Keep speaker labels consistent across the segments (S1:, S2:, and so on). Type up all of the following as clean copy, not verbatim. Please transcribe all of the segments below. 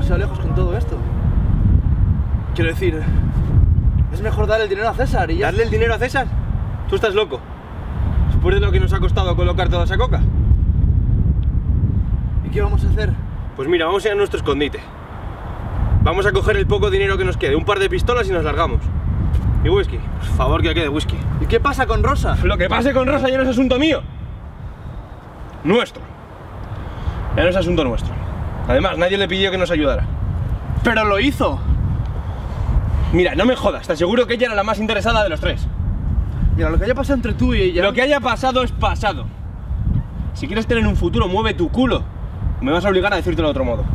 S1: demasiado lejos con todo esto. Quiero decir, es mejor darle el dinero a César y ya...
S2: ¿Darle el dinero a César? Tú estás loco. Después de lo que nos ha costado colocar toda esa coca.
S1: ¿Y qué vamos a hacer?
S2: Pues mira, vamos a ir a nuestro escondite. Vamos a coger el poco dinero que nos quede, un par de pistolas y nos largamos. Y whisky, por favor que quede whisky.
S1: ¿Y qué pasa con Rosa?
S2: Lo que pase con Rosa ya no es asunto mío. Nuestro. Ya no es asunto nuestro. Además, nadie le pidió que nos ayudara.
S1: ¡Pero lo hizo!
S2: Mira, no me jodas, te aseguro que ella era la más interesada de los tres.
S1: Mira, lo que haya pasado entre tú y ella...
S2: Lo que haya pasado es pasado. Si quieres tener un futuro, mueve tu culo. Me vas a obligar a decírtelo de otro modo.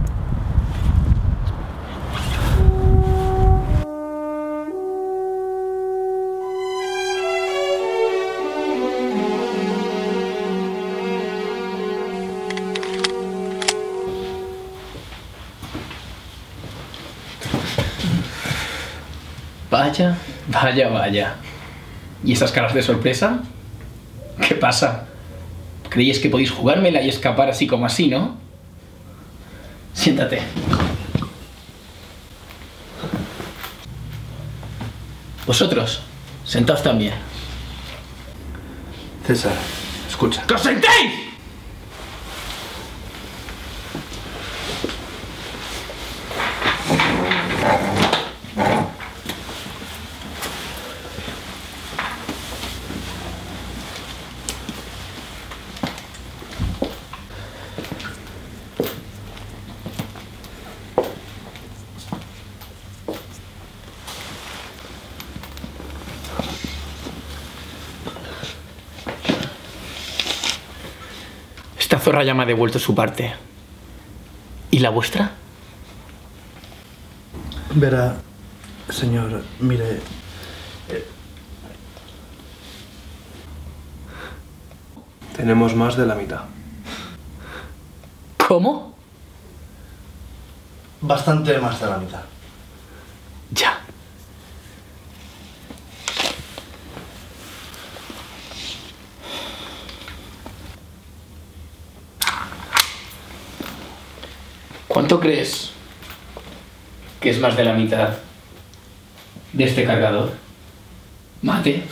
S3: Vaya, vaya, vaya. ¿Y esas caras de sorpresa? ¿Qué pasa? ¿Creíais que podéis jugármela y escapar así como así, no? Siéntate. Vosotros, sentaos también.
S1: César, escucha.
S3: ¡Que os sentéis! Esta zorra ya me ha devuelto su parte. ¿Y la vuestra?
S1: Verá, señor, mire...
S2: Tenemos más de la mitad.
S3: ¿Cómo?
S1: Bastante más de la mitad.
S3: Ya. ¿Cuánto crees que es más de la mitad de este cargador? Mate.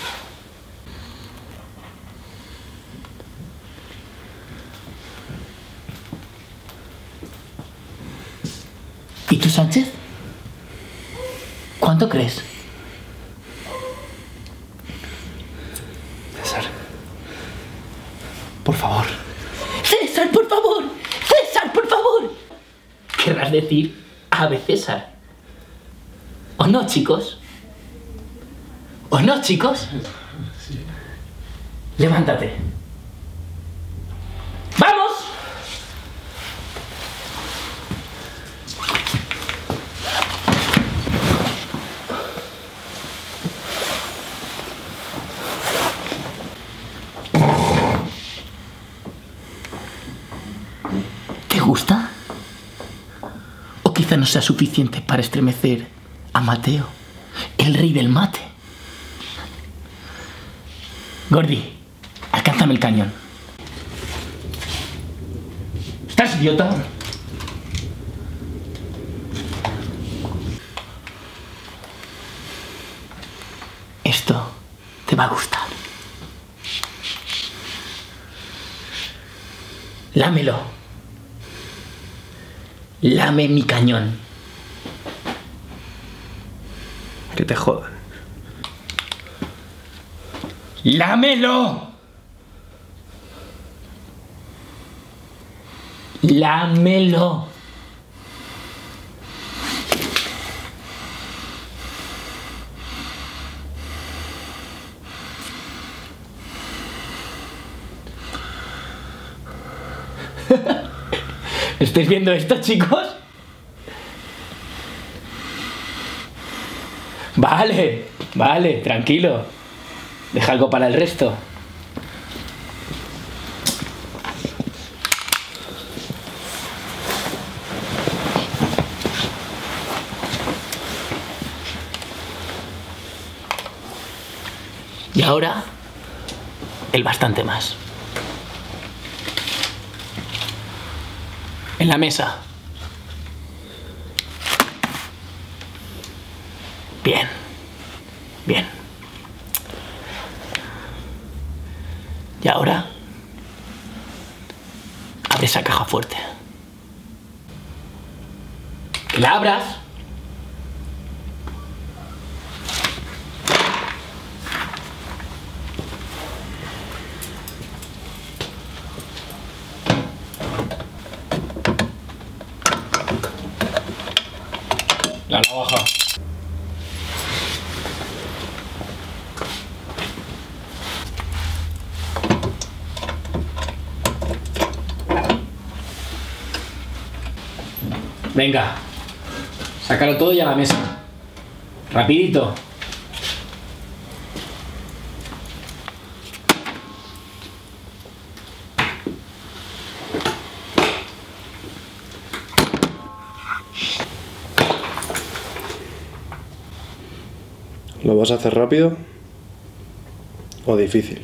S3: ¿Y tú, Sánchez? ¿Cuánto crees?
S1: César, por favor.
S3: ¡César, por favor! ¡César, por favor! Querrás decir Ave César. ¿O no, chicos? ¿O no, chicos?
S1: Sí.
S3: Levántate. ¡Vamos! ¿Te gusta? ¿O quizá no sea suficiente para estremecer a Mateo, el rey del mate? Gordi, alcánzame el cañón. ¿Estás idiota? Esto te va a gustar. Lámelo. Lame mi cañón.
S2: Que te jodan.
S3: ¡Lámelo! ¡Lámelo! ¿Estáis viendo esto, chicos? Vale, vale, tranquilo. Deja algo para el resto. Y ahora, el bastante más. En la mesa. Bien. Bien. Y ahora... abre esa caja fuerte. ¡Que la abras! La navaja. Venga, sácalo todo y a la mesa. Rapidito.
S2: ¿Lo vas a hacer rápido o difícil?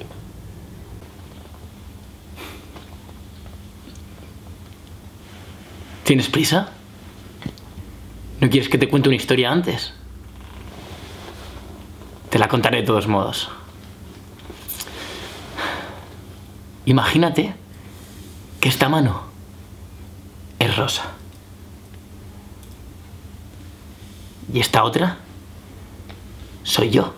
S3: ¿Tienes prisa? ¿No quieres que te cuente una historia antes? Te la contaré de todos modos. Imagínate que esta mano es rosa. Y esta otra soy yo.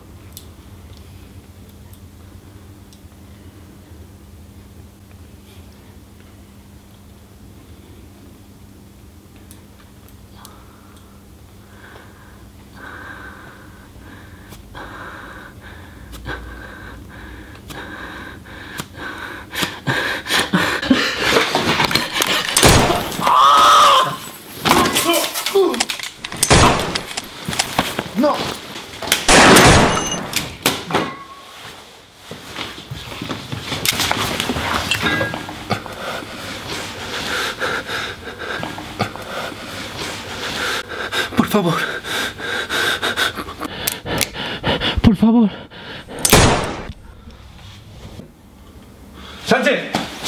S1: ¡No! Por favor.
S3: Por favor.
S2: ¡Sánchez!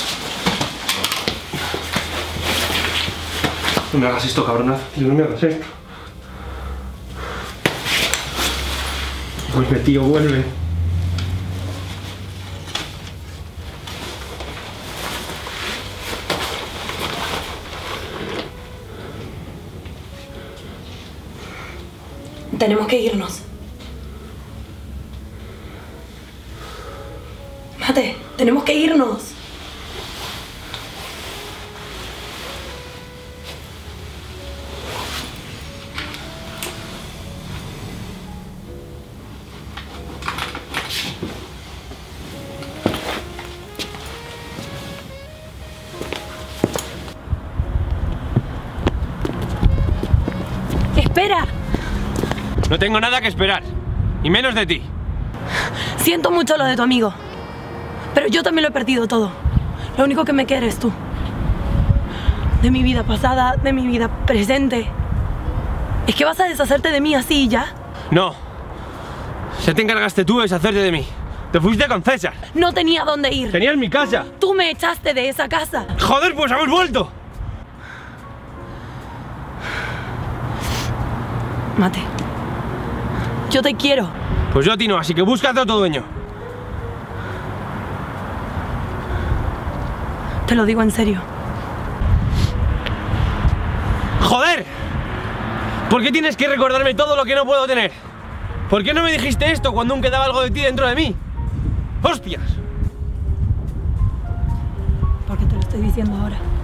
S2: No me hagas esto, cabrona. Tío, no me hagas esto. Vuelve, tío, vuelve.
S4: Tenemos que irnos. Mate, tenemos que irnos. ¡Espera!
S2: No tengo nada que esperar. Y menos de ti.
S4: Siento mucho lo de tu amigo. Pero yo también lo he perdido todo. Lo único que me queda eres tú. De mi vida pasada, de mi vida presente. ¿Es que vas a deshacerte de mí así y ya?
S2: No. Ya te encargaste tú de deshacerte de mí. Te fuiste con César.
S4: No tenía dónde ir.
S2: Tenías mi casa.
S4: Tú me echaste de esa casa.
S2: Joder, pues habéis vuelto.
S4: Mate, yo te quiero.
S2: Pues yo a ti no, así que búscate a otro dueño.
S4: Te lo digo en serio.
S2: ¡Joder! ¿Por qué tienes que recordarme todo lo que no puedo tener? ¿Por qué no me dijiste esto cuando aún quedaba algo de ti dentro de mí? ¡Hostias!
S4: Porque te lo estoy diciendo ahora.